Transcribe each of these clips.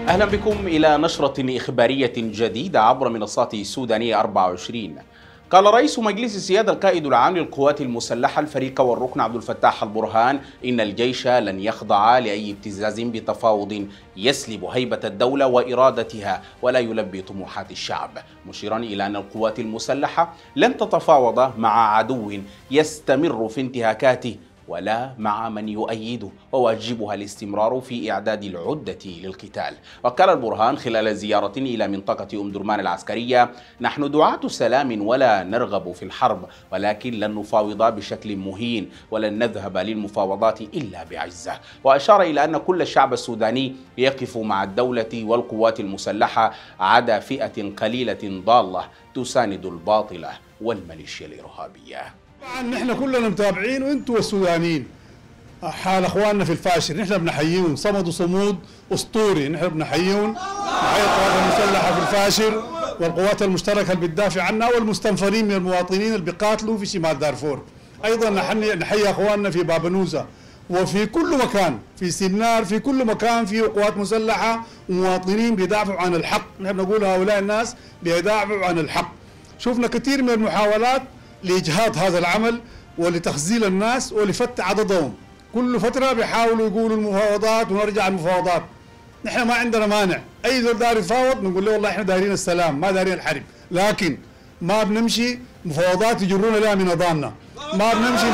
أهلا بكم إلى نشرة إخبارية جديدة عبر منصات السودانية 24. قال رئيس مجلس السيادة القائد العام للقوات المسلحة الفريق والركن عبد الفتاح البرهان إن الجيش لن يخضع لأي ابتزاز بتفاوض يسلب هيبة الدولة وإرادتها ولا يلبي طموحات الشعب، مشيرا إلى أن القوات المسلحة لن تتفاوض مع عدو يستمر في انتهاكاته ولا مع من يؤيده، وواجبها الاستمرار في إعداد العدة للقتال. وقال البرهان خلال زيارة إلى منطقة أم درمان العسكرية: نحن دعاة سلام ولا نرغب في الحرب، ولكن لن نفاوض بشكل مهين ولن نذهب للمفاوضات إلا بعزة. وأشار إلى أن كل الشعب السوداني يقف مع الدولة والقوات المسلحة عدا فئة قليلة ضالة تساند الباطلة والميليشيا الإرهابية. طبعا نحن كلنا متابعين وانتم والسودانيين حال اخواننا في الفاشر، نحن بنحييهم، صمدوا صمود اسطوري، نحن بنحييهم، نحيي القوات المسلحه في الفاشر والقوات المشتركه اللي بتدافع عنها والمستنفرين من المواطنين اللي بيقاتلوا في شمال دارفور. ايضا نحيي اخواننا في بابنوزه وفي كل مكان، في سنار، في كل مكان فيه قوات مسلحه ومواطنين بيدافعوا عن الحق. نحن بنقول هؤلاء الناس بيدافعوا عن الحق. شفنا كثير من المحاولات لإجهاض هذا العمل ولتخزيل الناس ولفتح عددهم، كل فترة بيحاولوا يقولوا المفاوضات ونرجع المفاوضات. نحن ما عندنا مانع، أي زول داير يتفاوض بنقول له والله احنا دايرين السلام ما دايرين الحرب، لكن ما بنمشي مفاوضات يجرونا لها من أضاننا، ما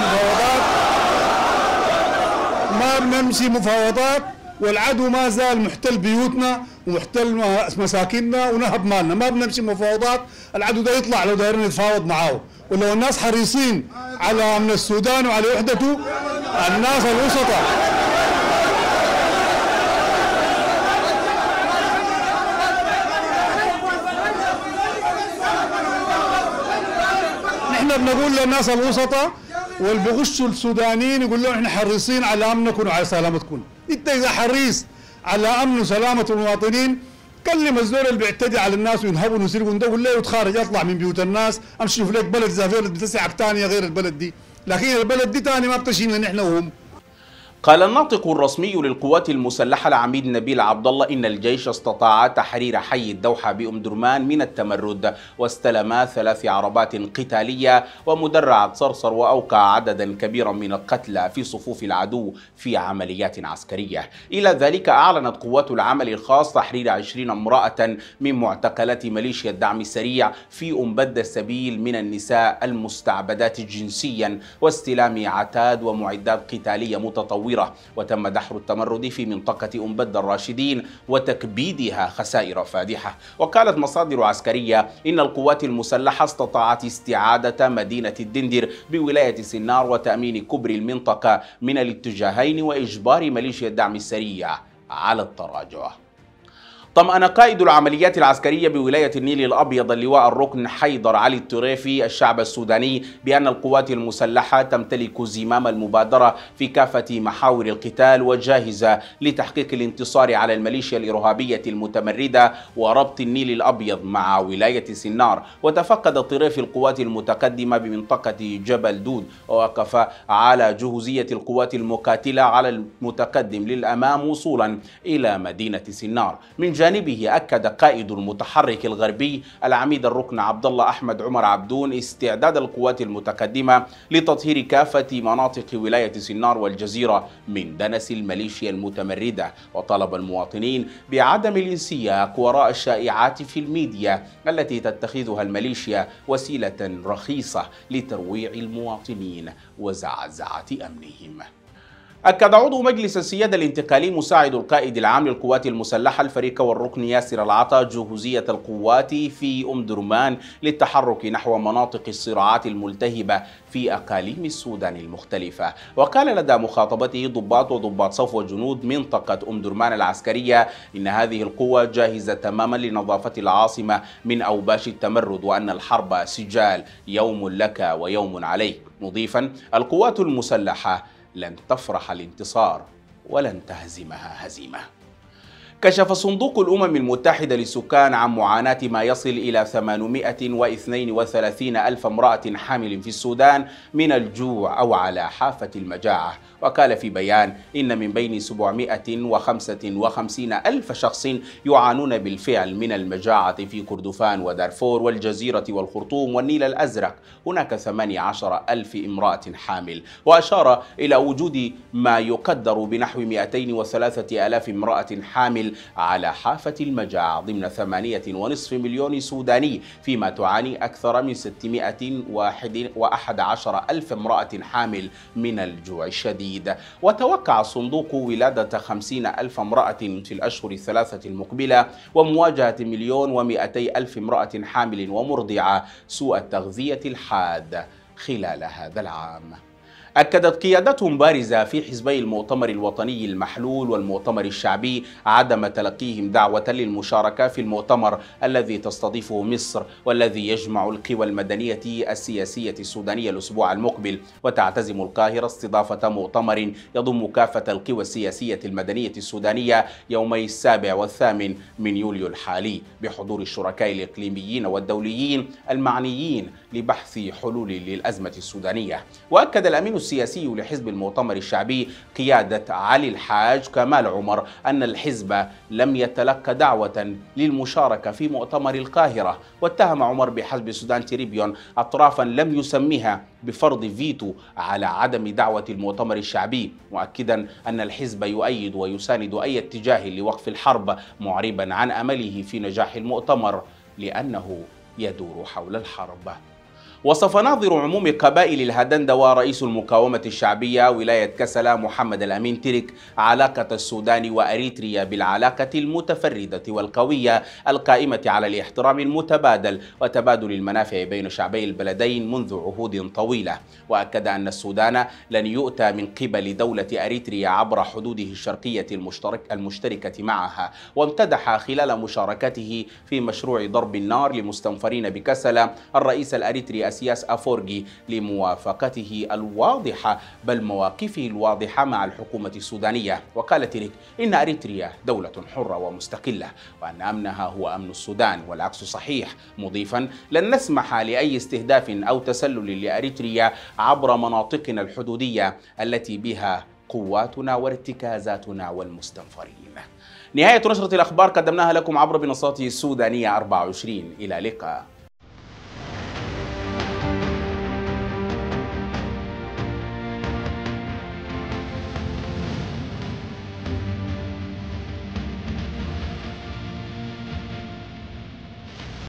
بنمشي مفاوضات والعدو ما زال محتل بيوتنا ومحتل مساكننا ونهب مالنا، ما بنمشي مفاوضات. العدو ده يطلع لو دايرين نتفاوض معاه، ولو الناس حريصين على امن السودان وعلى وحدته، الناس الوسطى نحن بنقول للناس الوسطى واللي بيغشوا السودانيين يقول لهم احنا حريصين على امنكم وعلى سلامتكم. انت اذا حريص على امن وسلامه المواطنين كلم الزول اللي بيعتدي على الناس وينهبوا ويسرقوا ده قول له يتخارج يطلع من بيوت الناس، امشي شوف لك بلد اذا في بتسعك ثانيه غير البلد دي، لكن البلد دي ثاني ما بتشيلنا نحن وهم. قال الناطق الرسمي للقوات المسلحة العميد نبيل عبد الله إن الجيش استطاع تحرير حي الدوحة بأم درمان من التمرد، واستلم 3 عربات قتالية ومدرعة صرصر، وأوقع عددا كبيرا من القتلى في صفوف العدو في عمليات عسكرية. إلى ذلك أعلنت قوات العمل الخاص تحرير 20 امرأة من معتقلات ميليشيا الدعم السريع في أنبد السبيل من النساء المستعبدات جنسيا، واستلام عتاد ومعدات قتالية متطورة. وتم دحر التمرد في منطقة أنبد الراشدين وتكبيدها خسائر فادحة. وقالت مصادر عسكرية إن القوات المسلحة استطاعت استعادة مدينة الدندر بولاية سنار وتأمين كبرى المنطقة من الاتجاهين وإجبار ميليشيا الدعم السريع على التراجع. طمأن قائد العمليات العسكرية بولاية النيل الأبيض اللواء الركن حيدر علي الطريفي الشعب السوداني بأن القوات المسلحة تمتلك زمام المبادرة في كافة محاور القتال وجاهزة لتحقيق الانتصار على الميليشيا الإرهابية المتمردة وربط النيل الأبيض مع ولاية سنار. وتفقد الطريفي القوات المتقدمة بمنطقة جبل دود، ووقف على جهوزية القوات المقاتلة على المتقدم للأمام وصولا إلى مدينة سنار. من جانبه أكد قائد المتحرك الغربي العميد الركن عبد الله أحمد عمر عبدون استعداد القوات المتقدمة لتطهير كافة مناطق ولاية سنار والجزيرة من دنس الميليشيا المتمردة، وطلب المواطنين بعدم الانسياق وراء الشائعات في الميديا التي تتخذها الميليشيا وسيلة رخيصة لترويع المواطنين وزعزعة أمنهم. أكد عضو مجلس السيادة الانتقالي مساعد القائد العام للقوات المسلحة الفريق والركن ياسر العطا جهوزية القوات في أم درمان للتحرك نحو مناطق الصراعات الملتهبة في أقاليم السودان المختلفة. وقال لدى مخاطبته ضباط وضباط صف وجنود منطقة أم درمان العسكرية إن هذه القوة جاهزة تماما لنظافة العاصمة من أوباش التمرد، وأن الحرب سجال يوم لك ويوم عليك، مضيفا القوات المسلحة لن تفرح الانتصار ولن تهزمها هزيمة. كشف صندوق الأمم المتحدة للسكان عن معاناة ما يصل إلى 832 ألف امرأة حامل في السودان من الجوع أو على حافة المجاعة. وقال في بيان إن من بين 755 ألف شخص يعانون بالفعل من المجاعة في كردفان ودارفور والجزيرة والخرطوم والنيل الأزرق هناك 18 ألف امرأة حامل. وأشار إلى وجود ما يقدر بنحو 203 ألاف امرأة حامل على حافة المجاعة ضمن 8.5 مليون سوداني، فيما تعاني أكثر من 611 ألف امرأة حامل من الجوع الشديد. وتوقع الصندوق ولادة 50 ألف امرأة في الأشهر الثلاثة المقبلة، ومواجهة 1,200,000 امرأة حامل ومرضعة سوء التغذية الحاد خلال هذا العام. أكدت قيادات بارزة في حزبي المؤتمر الوطني المحلول والمؤتمر الشعبي عدم تلقيهم دعوة للمشاركة في المؤتمر الذي تستضيفه مصر، والذي يجمع القوى المدنية السياسية السودانية الأسبوع المقبل. وتعتزم القاهرة استضافة مؤتمر يضم كافة القوى السياسية المدنية السودانية يومي 7 و8 من يوليو الحالي، بحضور الشركاء الإقليميين والدوليين المعنيين لبحث حلول للأزمة السودانية. وأكد الأمين السياسي لحزب المؤتمر الشعبي قيادة علي الحاج كمال عمر أن الحزب لم يتلقى دعوة للمشاركة في مؤتمر القاهرة. واتهم عمر بحسب السودان تريبيون أطرافا لم يسميها بفرض فيتو على عدم دعوة المؤتمر الشعبي، مؤكدا أن الحزب يؤيد ويساند أي اتجاه لوقف الحرب، معربا عن أمله في نجاح المؤتمر لأنه يدور حول الحرب. وصف ناظر عموم قبائل الهدندة ورئيس المقاومة الشعبية ولاية كسلا محمد الأمين ترك علاقة السودان وأريتريا بالعلاقة المتفردة والقوية القائمة على الاحترام المتبادل وتبادل المنافع بين شعبي البلدين منذ عهود طويلة. وأكد أن السودان لن يؤتى من قبل دولة أريتريا عبر حدوده الشرقية المشتركة معها. وامتدح خلال مشاركته في مشروع ضرب النار لمستنفرين بكسلا الرئيس الأريتري سياس أفورغي لموافقته الواضحة بل مواقفه الواضحة مع الحكومة السودانية. وقال تريك إن أريتريا دولة حرة ومستقلة وأن أمنها هو أمن السودان والعكس صحيح، مضيفا لن نسمح لأي استهداف أو تسلل لأريتريا عبر مناطقنا الحدودية التي بها قواتنا وارتكازاتنا والمستنفرين. نهاية نشرة الأخبار قدمناها لكم عبر منصات السودانية 24. إلى اللقاء.